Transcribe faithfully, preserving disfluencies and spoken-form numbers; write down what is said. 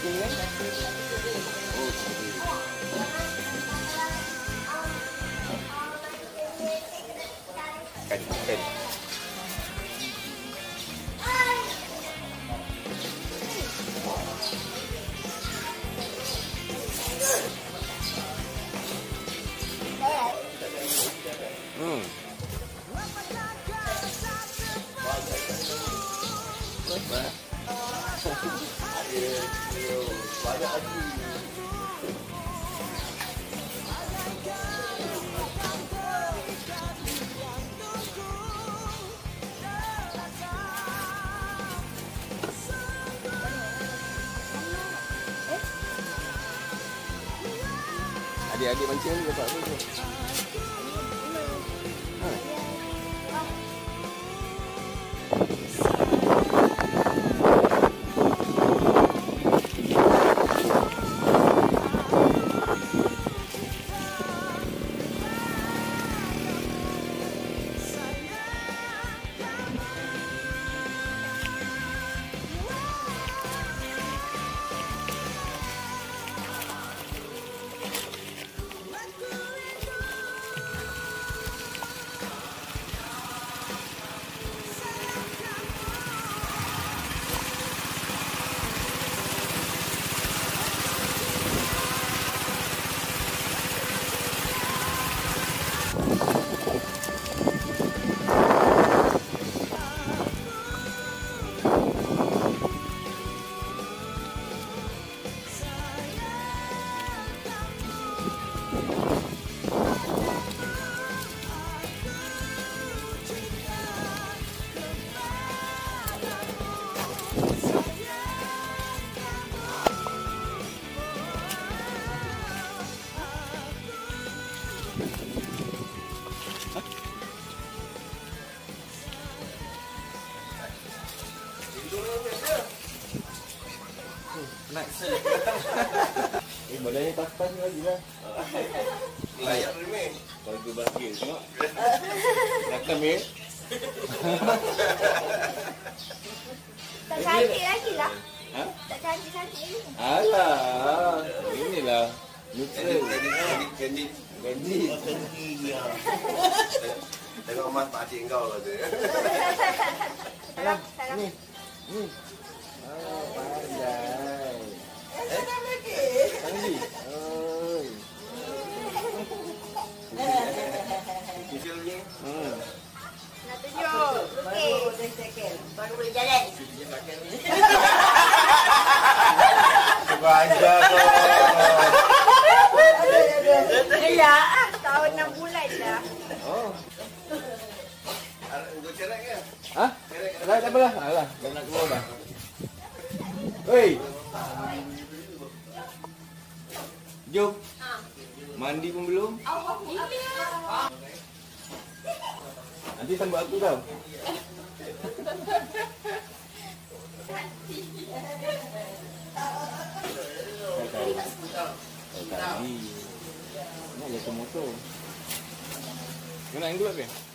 Cacing kan? Oh, cacing. Kacang. Hmm. Adik-adik mancing ni dapat apa tu? Ha. Nak eh, badannya pas-pas lagi lah. Layak remeh. Bagi bagi tengok. Nakam ya. Tak cantik lagi lah. Ha? Tak cantik-cantik lagi. Alah. Inilah. Neutral. Candy. Candy. Tengok Mas pakcik kau kata. Salam, salam. Ni. Ni. Oh, pandai. Eh, salam lagi. Candy. Oi. Kecil ni. Hmm. Nak tunjuk. Okey. Baru boleh jalan. Cuba ajar kau. Yelah, tahun enam bulan dah. Oh. Kau cerai ke? Ha? Dah tak apalah. Alah, dah nak keluar dah. Hei. Jom. Mandi pun belum. Nanti sambut aku tau. Tadi. Nak jatuh motor. Kau nak angle ke?